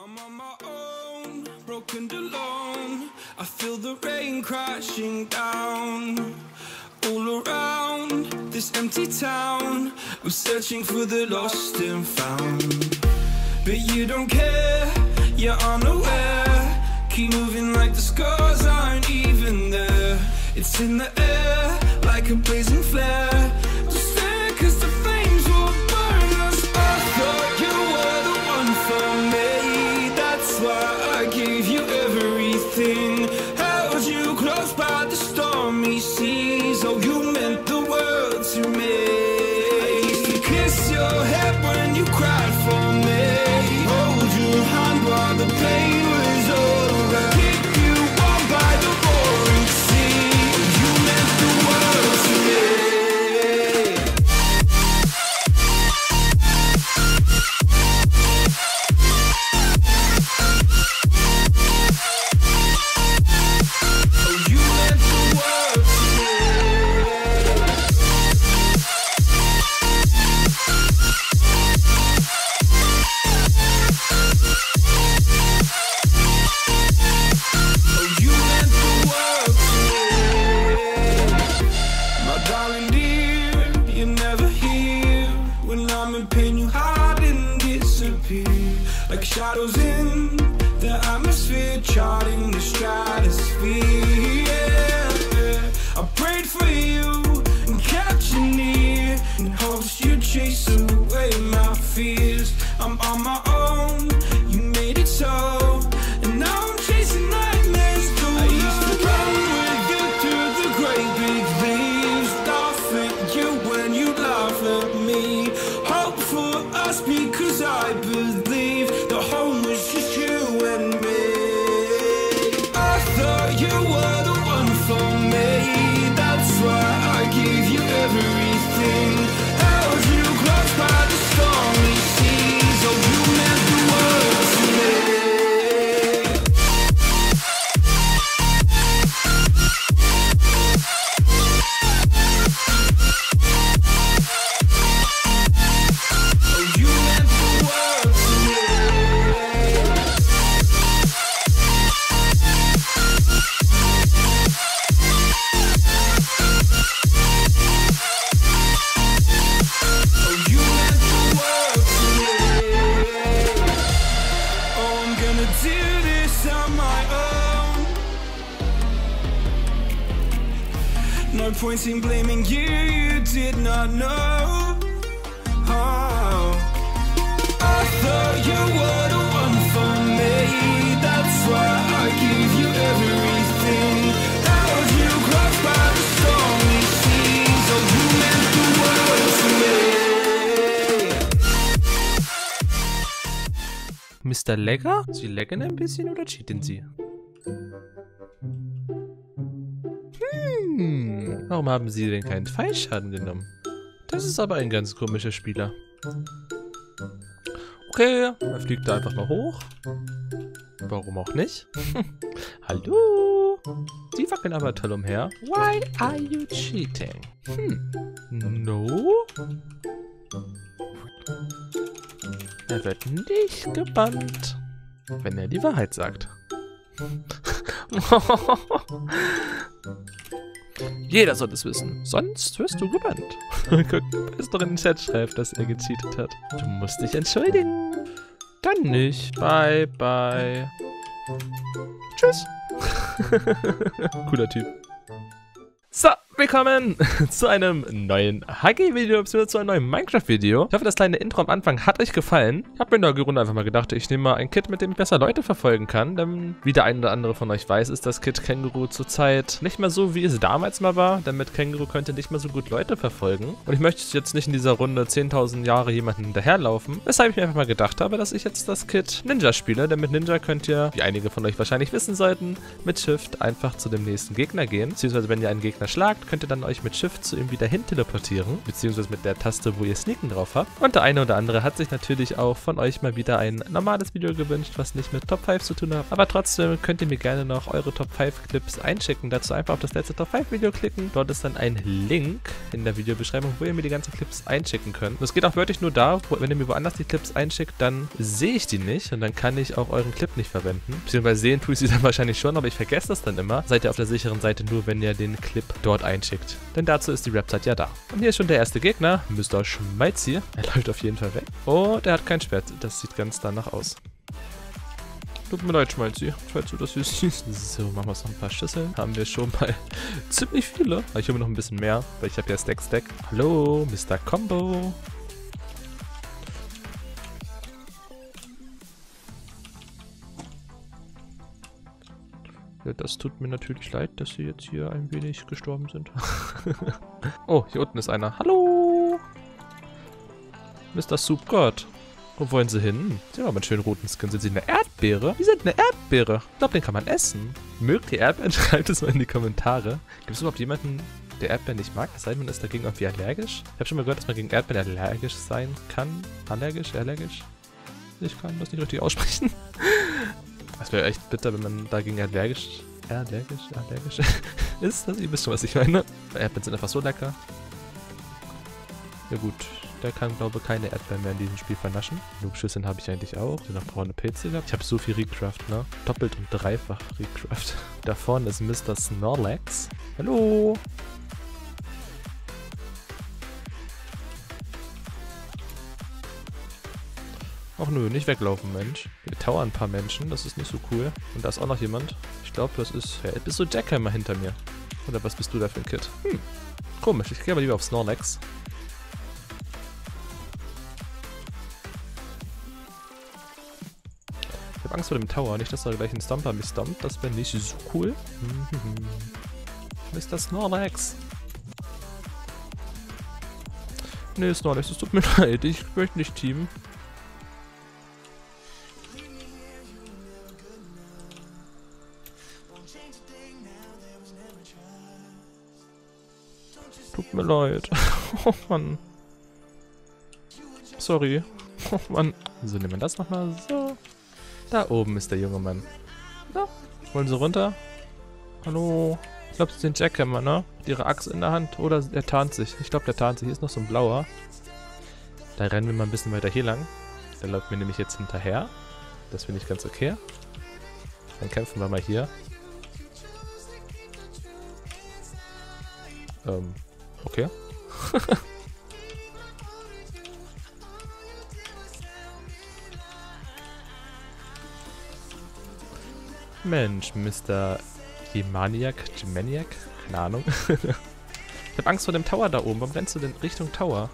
I'm on my own, broken alone. I feel the rain crashing down all around this empty town. I'm searching for the lost and found, but you don't care, you're unaware. Keep moving like the scars aren't even there. It's in the air like a blazing flare. Just stare 'cause the flames will burn us. I thought you were the one for me. That's why I gave you everything. Held you close by the stormy seas. Oh, you meant the world to me. I used to kiss your head when you cried for me. Hold your hand while the pain was over. Keep you warm by the roaring sea. You meant the world to me. Like shadows in the atmosphere, charting the stratosphere. Yeah. I prayed for you and kept you near, in hopes you'd chase away my fears. I'm on my own, you made it so, and now I'm chasing nightmares through. I used to run with you through the great big leaves, laugh at you when you laugh at me. Hope for us because I believe the home was just you and me. I thought you were the one for me. That's why I gave you everything. Held you close by the stormy seas. Oh, you meant the world to me. No point in blaming you, you did not know. Oh, I thought you were the one for me. That's why I gave you everything. Held you close by the stormy seas. Oh, you meant the world to me. Mr. Legger? Sie laggen ein bisschen oder cheaten Sie? Warum haben Sie denn keinen Fallschaden genommen? Das ist aber ein ganz komischer Spieler. Okay, er fliegt da einfach mal hoch. Warum auch nicht? Hallo? Sie wackeln aber toll umher. Why are you cheating? No? Er wird nicht gebannt, wenn er die Wahrheit sagt. Jeder soll es wissen, sonst wirst du gebannt. Guck, was doch in den Chat schreibt, dass er gecheatet hat. Du musst dich entschuldigen. Dann nicht. Bye, bye. Tschüss. Cooler Typ. So, willkommen zu einem neuen HG-Video, beziehungsweise zu einem neuen Minecraft-Video. Ich hoffe, das kleine Intro am Anfang hat euch gefallen. Ich habe mir in der Runde einfach mal gedacht, ich nehme mal ein Kit, mit dem ich besser Leute verfolgen kann. Denn wie der eine oder andere von euch weiß, ist das Kit Känguru zurzeit nicht mehr so, wie es damals mal war. Denn mit Känguru könnt ihr nicht mehr so gut Leute verfolgen. Und ich möchte jetzt nicht in dieser Runde 10.000 Jahre jemanden hinterherlaufen. Weshalb ich mir einfach mal gedacht habe, dass ich jetzt das Kit Ninja spiele. Denn mit Ninja könnt ihr, wie einige von euch wahrscheinlich wissen sollten, mit Shift einfach zu dem nächsten Gegner gehen. Beziehungsweise wenn ihr einen Gegner schlagt, könnt ihr dann euch mit Shift zu ihm wieder hin teleportieren, beziehungsweise mit der Taste, wo ihr Sneaken drauf habt. Und der eine oder andere hat sich natürlich auch von euch mal wieder ein normales Video gewünscht, was nicht mit Top 5 zu tun hat. Aber trotzdem könnt ihr mir gerne noch eure Top 5 Clips einschicken. Dazu einfach auf das letzte Top 5 Video klicken. Dort ist dann ein Link in der Videobeschreibung, wo ihr mir die ganzen Clips einschicken könnt. Das geht auch wirklich nur da, wenn ihr mir woanders die Clips einschickt, dann sehe ich die nicht und dann kann ich auch euren Clip nicht verwenden. Beziehungsweise sehen tue ich sie dann wahrscheinlich schon, aber ich vergesse das dann immer. Seid ihr auf der sicheren Seite nur, wenn ihr den Clip dort einschickt. Denn dazu ist die Website ja da. Und hier ist schon der erste Gegner, Mr. Schmalzi. Er läuft auf jeden Fall weg. Und er hat kein Schwert. Das sieht ganz danach aus. Tut mir leid, Schmalzi, falls du das hier siehst. So, machen wir uns noch ein paar Schüsseln. Haben wir schon mal ziemlich viele. Aber ich hole mir noch ein bisschen mehr, weil ich habe ja Stack. Hallo, Mr. Combo. Ja, das tut mir natürlich leid, dass sie jetzt hier ein wenig gestorben sind. Oh, hier unten ist einer. Hallo! Mr. Soup God. Wo wollen sie hin? Sie haben aber einen schönen roten Skin. Sind sie eine Erdbeere? Die sind eine Erdbeere. Ich glaube, den kann man essen. Mögt ihr Erdbeeren? Schreibt es mal in die Kommentare. Gibt es überhaupt jemanden, der Erdbeeren nicht mag? Es sei denn, man ist dagegen irgendwie allergisch. Ich habe schon mal gehört, dass man gegen Erdbeeren allergisch sein kann. Allergisch? Ich kann das nicht richtig aussprechen. Das wäre echt bitter, wenn man dagegen allergisch ist. Ihr wisst schon, was ich meine. Erdbeeren sind einfach so lecker. Ja gut, der kann, glaube ich, keine Erdbeeren mehr in diesem Spiel vernaschen. Genug Schüsseln habe ich eigentlich auch. Ich habe noch braune Pilze gehabt. Ich habe so viel Recraft, ne? Doppelt und dreifach Recraft. Da vorne ist Mr. Snorlax. Hallo! Ach nö, nicht weglaufen, Mensch. Hier tauern ein paar Menschen, das ist nicht so cool. Und da ist auch noch jemand. Ich glaube, das ist... Hey, bist du Jackhammer hinter mir? Oder was bist du da für ein Kid? Komisch, ich gehe aber lieber auf Snorlax. Ich habe Angst vor dem Tower, nicht, dass er gleich ein Stomper mich stompt. Das wäre nicht so cool. Mr. Snorlax. Nee, Snorlax, es tut mir leid, ich möchte nicht teamen. Tut mir leid. Oh Mann. Sorry. Oh Mann. So, nehmen wir das nochmal. So. Da oben ist der junge Mann. Ja. Wollen Sie runter? Hallo. Ich glaube, Sie sind Jackhammer, ne? Mit Ihrer Axt in der Hand. Oder er tarnt sich. Ich glaube, der tarnt sich. Hier ist noch so ein blauer. Da rennen wir mal ein bisschen weiter hier lang. Der läuft mir nämlich jetzt hinterher. Das finde ich ganz okay. Dann kämpfen wir mal hier. Okay. Mensch, Mr. Gemaniac? Keine Ahnung. Ich hab Angst vor dem Tower da oben. Warum rennst du denn Richtung Tower?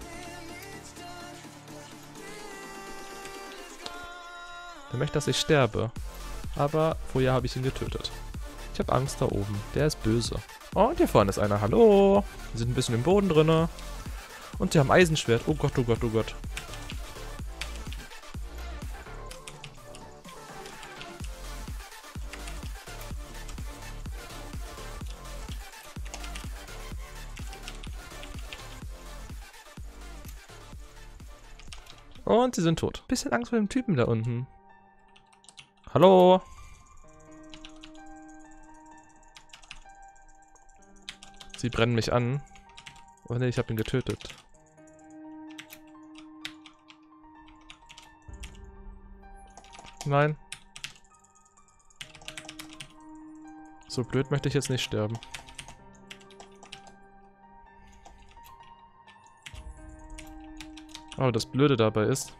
Der möchte, dass ich sterbe. Aber vorher habe ich ihn getötet. Ich habe Angst da oben. Der ist böse. Oh, und hier vorne ist einer. Hallo. Die sind ein bisschen im Boden drinne. Und sie haben Eisenschwert. Oh Gott, oh Gott, oh Gott. Und sie sind tot. Bisschen Angst vor dem Typen da unten. Hallo. Sie brennen mich an. Oh ne, ich habe ihn getötet. Nein. So blöd möchte ich jetzt nicht sterben. Aber das Blöde dabei ist,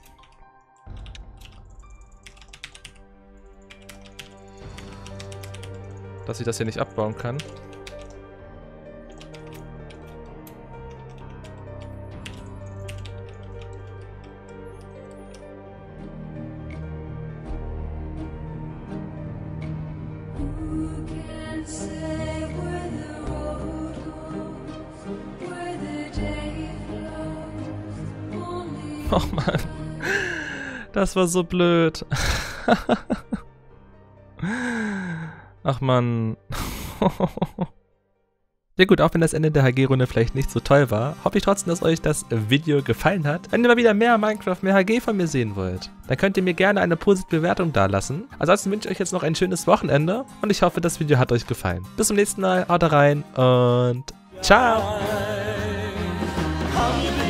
dass ich das hier nicht abbauen kann. Oh Mann, das war so blöd. Ach Mann. Ja gut, auch wenn das Ende der HG-Runde vielleicht nicht so toll war, hoffe ich trotzdem, dass euch das Video gefallen hat. Wenn ihr mal wieder mehr Minecraft, mehr HG von mir sehen wollt, dann könnt ihr mir gerne eine positive Bewertung dalassen. Ansonsten wünsche ich euch jetzt noch ein schönes Wochenende und ich hoffe, das Video hat euch gefallen. Bis zum nächsten Mal, haut rein und ciao!